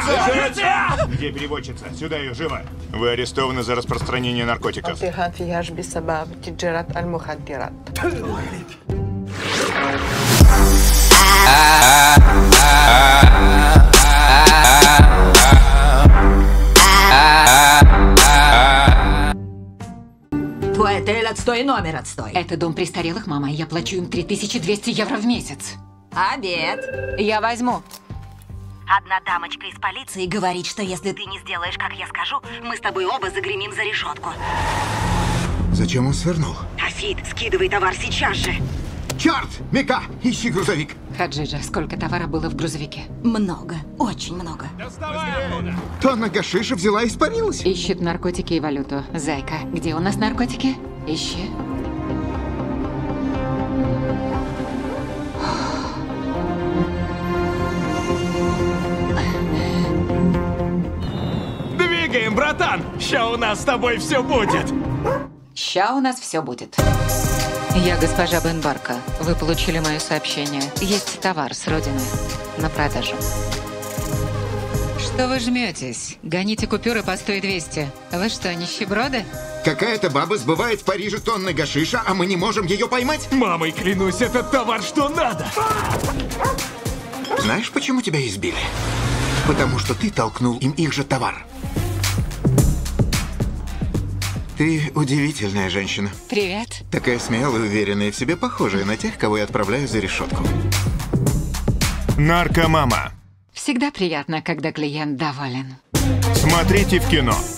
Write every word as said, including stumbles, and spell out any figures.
Где переводчица? Сюда ее, живо! Вы арестованы за распространение наркотиков. Твой отель отстой, номер отстой. Это дом престарелых, мама. Я плачу им три тысячи двести евро в месяц. Обед. Я возьму. Одна дамочка из полиции говорит, что если ты не сделаешь, как я скажу, мы с тобой оба загремим за решетку. Зачем он свернул? Афид, скидывай товар сейчас же. Черт! Мика, ищи грузовик. Хаджиджа, сколько товара было в грузовике? Много, очень много. Тонна гашиша взяла и испарилась. Ищет наркотики и валюту. Зайка, где у нас наркотики? Ищи. Двигаем, братан! Ща у нас с тобой все будет. Ща у нас все будет. Я госпожа Бенбарка. Вы получили мое сообщение. Есть товар с родины на продажу. Что вы жметесь? Гоните купюры по сто и двести. Вы что, нищеброды? Какая-то баба сбывает в Париже тонны гашиша, а мы не можем ее поймать? Мамой клянусь, этот товар что надо. Знаешь, почему тебя избили? Потому что ты толкнул им их же товар. Ты удивительная женщина. Привет. Такая смелая, уверенная в себе, похожая на тех, кого я отправляю за решетку. Наркомама. Всегда приятно, когда клиент доволен. Смотрите в кино.